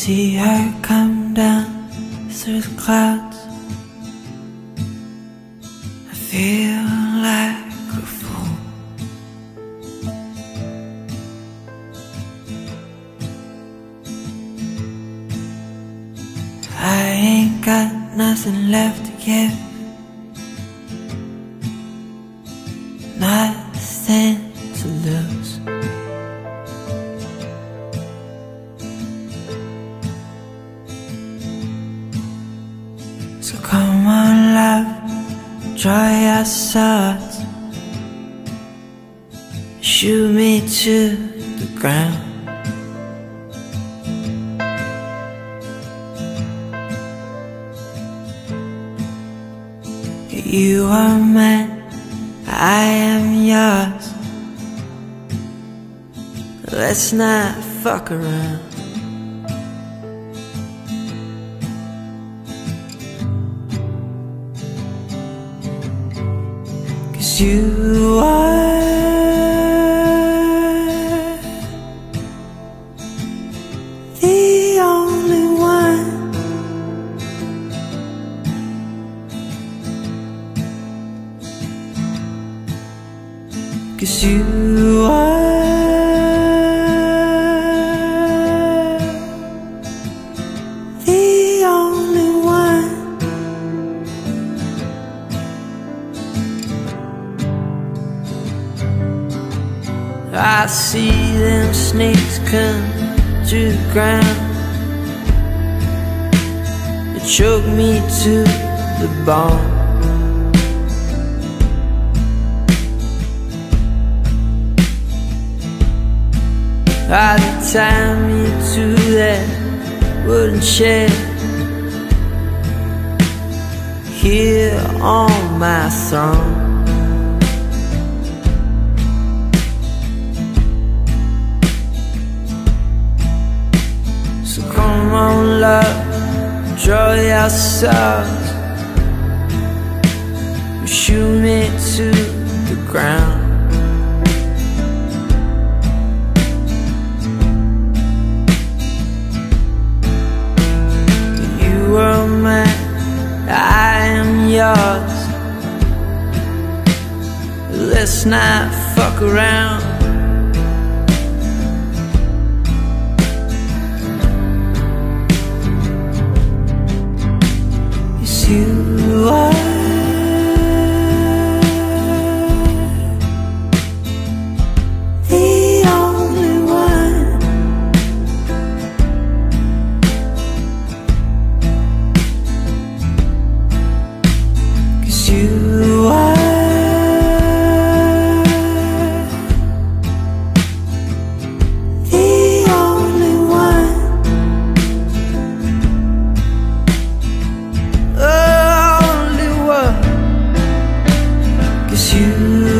see her come down through the clouds, I feel like a fool. I ain't got nothing left to give, nothing to lose. So come on, love, dry your swords, shoot me to the ground. You are mine, I am yours. Let's not fuck around. Cause you are the only one. Cause you are the only one. I see them snakes come through the ground, they choke me to the bone. I tie me to that wooden chair here on my throne. So come on, love, draw your swords, shoot me to the ground. You are mine, I am yours. Let's not fuck around. Yes, you are the only one. Cause you are the only one. Only one. Cause you